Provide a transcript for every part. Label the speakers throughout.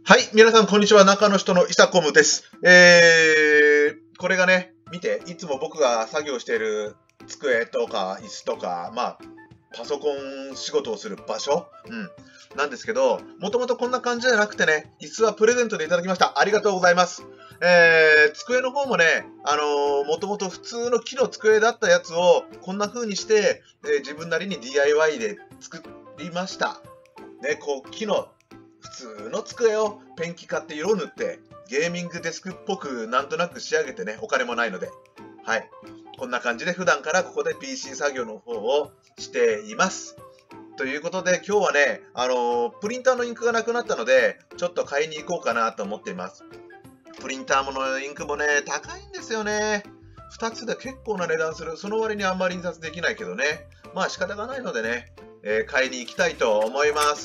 Speaker 1: はい、皆さんこんにちは。中の人のイサコムです。これがね、見て、いつも僕が作業している机とか椅子とか、パソコン仕事をする場所、なんですけど、もともとこんな感じじゃなくてね、椅子はプレゼントでいただきました。ありがとうございます。机の方もね、もともと普通の木の机だったやつをこんな風にして、自分なりに DIY で作りました。ね、こう、木の普通の机をペンキ買って色を塗ってゲーミングデスクっぽくなんとなく仕上げてね、お金もないので、はい、こんな感じで普段からここで PC 作業の方をしています。ということで今日はね、プリンターのインクがなくなったのでちょっと買いに行こうかなと思っています。プリンターのインクもね、高いんですよね。2つで結構な値段する。その割にあんまり印刷できないけどね、まあ仕方がないのでね、買いに行きたいと思います。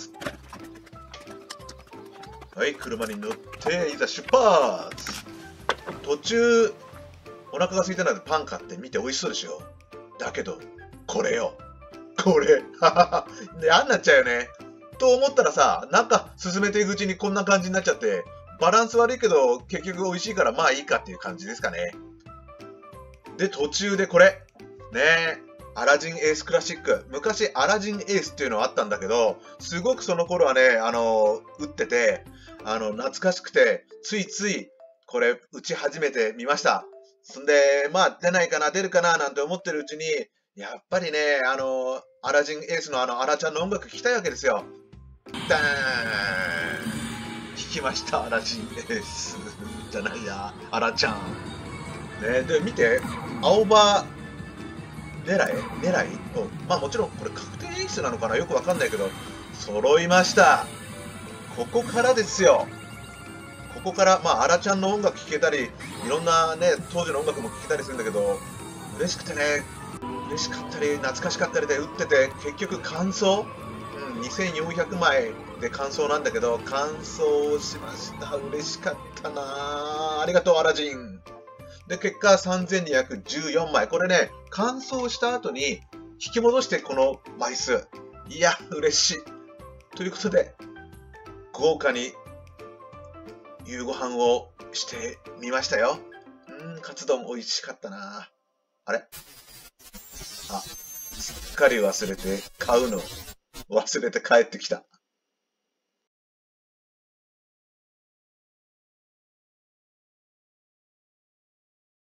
Speaker 1: はい、車に乗っていざ出発。途中お腹が空いたのでパン買ってみて美味しそうでしょ。だけどこれよ、これ嫌になっちゃうよねと思ったらさ、なんか進めていくうちにこんな感じになっちゃって、バランス悪いけど結局美味しいからまあいいかっていう感じですかね。で途中でこれね、アラジンエースクラシック、昔アラジンエースっていうのはあったんだけど、すごくその頃はね、打ってて懐かしくて、ついついこれ打ち始めてみました。そんでまあ出ないかな出るかななんて思ってるうちに、やっぱりね、アラジンエースのアラちゃんの音楽聴きたいわけですよ。ダーン、聴きました。アラジンエースじゃないや、アラちゃんね。で見て、青葉狙いまあもちろんこれ確定演出なのかな、よくわかんないけど揃いました。ここからですよ。ここからアラちゃんの音楽聴けたり、いろんなね当時の音楽も聴けたりするんだけど、嬉しくてね、嬉しかったり懐かしかったりで打ってて、結局完走、2400枚で完走なんだけど完走しました。嬉しかったなあ。ありがとうアラジン。で結果3214枚。これね、完走した後に引き戻してこの枚数、いや嬉しい。ということで豪華に夕ご飯をしてみましたよ。カツ丼美味しかったな。あれ、すっかり忘れて買うの忘れて帰ってきた。